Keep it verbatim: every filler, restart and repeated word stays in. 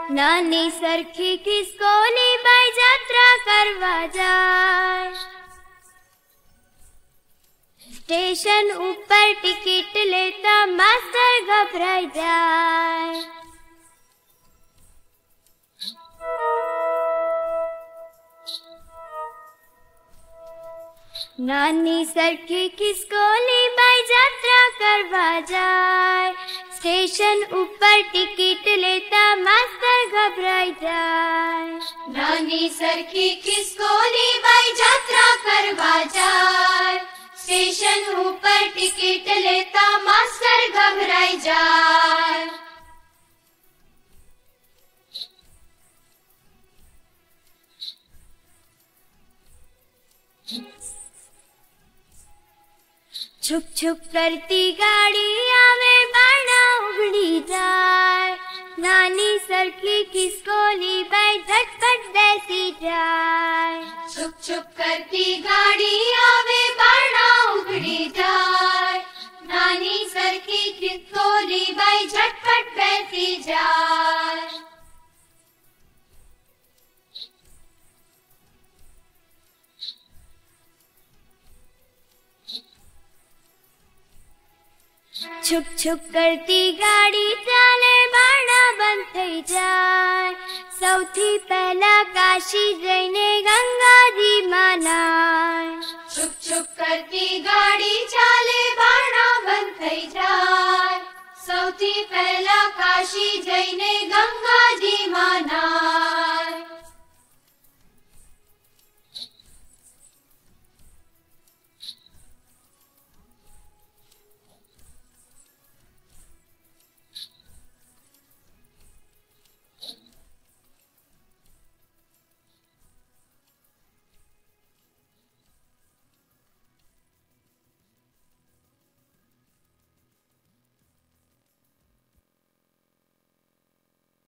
નાની સરખી ખિસકોલી બાઈ જાત્રા કરવા જાય। સ્ટેશન ઉપર ટિકિટ લેતા માસ્ટર ગભરાઈ જાય। નાની સરખી ખિસકોલી બાઈ જાત્રા કરવા જાય। स्टेशन ऊपर टिकट लेता मास्टर घबराई जाए। नानी सरखी खिसकोली बाई जात्रा करवा जाए। स्टेशन ऊपर टिकट लेता मास्टर घबराई जाए। छुप छुप करती गाड़ी आवे बाड़ा उगड़ी जाए। नानी सरखी खिसकोली बाई झटपट बैसी जाए। छुप छुप करती गाड़ी आवे बाड़ा उगड़ी जाए। नानी सरखी खिसकोली बाई झटपट बैसी जाए। छुप छुप करती गाड़ी चाले बाड़ा बंद थई जाए। सौथी पहला काशी जईने गंगाजी मनाय। छुप छुप करती गाड़ी चाले बाड़ा बंद थई जाए। सौथी पहला काशी जईने गंगाजी मनाय।